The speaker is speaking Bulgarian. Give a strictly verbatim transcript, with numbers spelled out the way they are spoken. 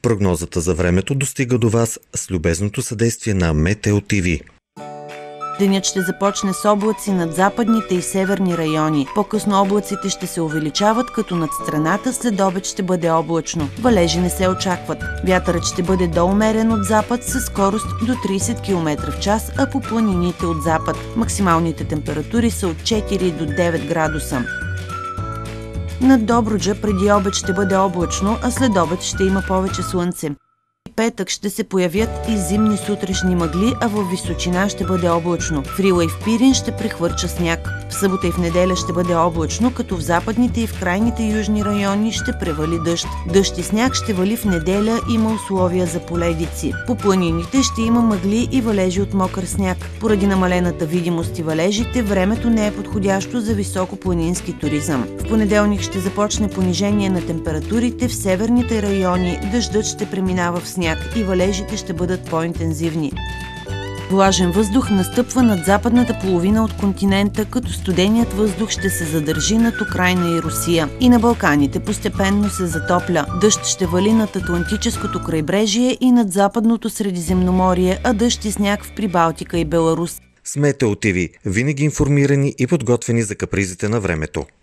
Прогнозата за времето достига до вас с любезното съдействие на Метео ТВ. Денят ще започне с облаци над западните и северни райони. По-късно облаците ще се увеличават, като над страната след обед ще бъде облачно. Валежи не се очакват. Вятърът ще бъде доумерен от запад със скорост до трийсет километра в час, а по планините от запад. Максималните температури са от четири до девет градуса. Над Добруджа преди обед ще бъде облачно, а след обед ще има повече слънце. Петък ще се появят и зимни сутрешни мъгли, а във височина ще бъде облачно. В Рила и в Пирин ще прехвърча сняг. В събота и в неделя ще бъде облачно, като в западните и в крайните южни райони ще превали дъжд. Дъжд и сняг ще вали в неделя, има условия за поледици. По планините ще има мъгли и валежи от мокър сняг. Поради намалената видимост и валежите, времето не е подходящо за високопланински туризъм. В понеделник ще започне понижение на температурите в северните райони, дъждът ще преминава в сняг и валежите ще бъдат по-интензивни. Влажен въздух настъпва над западната половина от континента, като студеният въздух ще се задържи над Украйна и Русия. И на Балканите постепенно се затопля. Дъжд ще вали над Атлантическото крайбрежие и над Западното Средиземноморие, а дъжд и сняг в Прибалтика и Беларус. С Метео ТВ винаги информирани и подготвени за капризите на времето.